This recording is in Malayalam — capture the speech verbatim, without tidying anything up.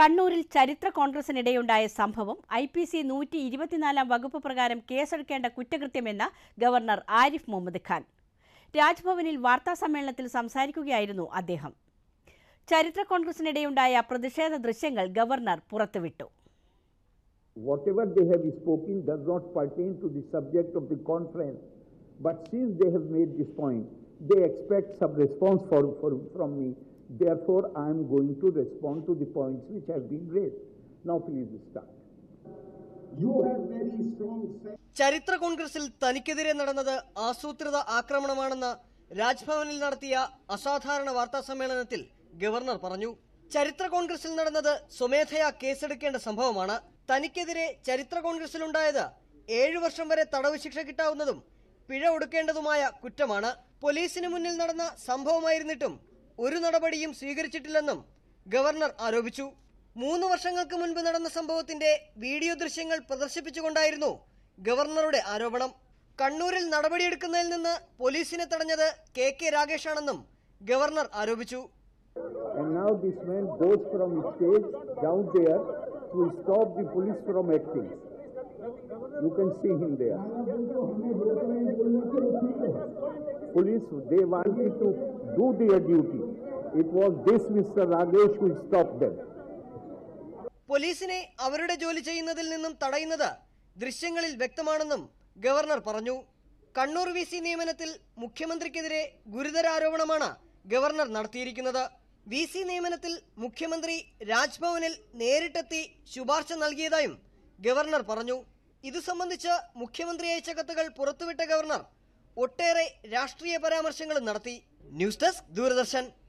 കണ്ണൂരിൽ ചരിത്ര കോൺഗ്രസിനിടെയുണ്ടായ സംഭവം ഐ പി സി നൂറ്റി ഇരുപത്തിനാലാം വകുപ്പ് പ്രകാരം കേസെടുക്കേണ്ട കുറ്റകൃത്യമെന്ന് ഗവർണർ ആരിഫ് മുഹമ്മദ് ഖാൻ. രാജ്ഭവനിൽ വാർത്താസമ്മേളനത്തിൽ സംസാരിക്കുകയായിരുന്നു അദ്ദേഹം. ചരിത്ര കോൺഗ്രസിനിടെയുണ്ടായ പ്രതിഷേധ ദൃശ്യങ്ങൾ ഗവർണർ പുറത്തുവിട്ടു. Whatever they have spoken does not pertain to the subject of the conference, but since they have made this point, they expect some response for, for, from me. Therefore, I am going to respond to the points which have been raised. Now, please start. You have very strong. ചരിത്ര കോൺഗ്രസിൽ തനിക്കെതിരെ നടന്നത് ആസൂത്രിത ആക്രമണമാണെന്ന് രാജ്ഭവനിൽ നടത്തിയ അസാധാരണ വാർത്താ സമ്മേളനത്തിൽ ഗവർണർ പറഞ്ഞു. ചരിത്ര കോൺഗ്രസിൽ നടന്നത് സ്വമേധയാ കേസെടുക്കേണ്ട സംഭവമാണ്. തനിക്കെതിരെ ചരിത്ര കോൺഗ്രസിലുണ്ടായത് ഏഴു വർഷം വരെ തടവ് ശിക്ഷ കിട്ടാവുന്നതും പിഴ ഒടുക്കേണ്ടതുമായ കുറ്റമാണ്. പോലീസിന് മുന്നിൽ നടന്ന സംഭവമായിരുന്നിട്ടും ഒരു നടപടിയും സ്വീകരിച്ചിട്ടില്ലെന്നും ഗവർണർ ആരോപിച്ചു. മൂന്ന് വർഷങ്ങൾക്ക് മുൻപ് നടന്ന സംഭവത്തിന്റെ വീഡിയോ ദൃശ്യങ്ങൾ പ്രദർശിപ്പിച്ചുകൊണ്ടായിരുന്നു ഗവർണറുടെ ആരോപണം. കണ്ണൂരിൽ നടപടിയെടുക്കുന്നതിൽ നിന്ന് പോലീസിനെ തടഞ്ഞത് കെ കെ രാഗേഷാണെന്നും ഗവർണർ ആരോപിച്ചു. And now this man goes from stage down there to stop the police from acting. You can see him there. Police, they wanted to do their duty. It was this Mister Ragesh who stopped them. പോലീസിനെ അവരുടെ ജോലി ചെയ്യുന്നതിൽ നിന്നും തടയുന്നത് ദൃശ്യങ്ങളിൽ വ്യക്തമാണെന്നും ഗവർണർ പറഞ്ഞു. കണ്ണൂർ വി സി നിയമനത്തിൽ മുഖ്യമന്ത്രിക്കെതിരെ ഗുരുതര ആരോപണമാണ് ഗവർണർ നടത്തിയിരിക്കുന്നത്. വി സി നിയമനത്തിൽ മുഖ്യമന്ത്രി രാജ്ഭവനിൽ നേരിട്ടെത്തി ശുപാർശ നൽകിയതായും ഗവർണർ പറഞ്ഞു. ഇതു സംബന്ധിച്ച് മുഖ്യമന്ത്രി അയച്ച കത്തുകൾ പുറത്തുവിട്ട ഗവർണർ ഒട്ടേറെ രാഷ്ട്രീയ പരാമർശങ്ങളും നടത്തി. News desk, Doordarshan.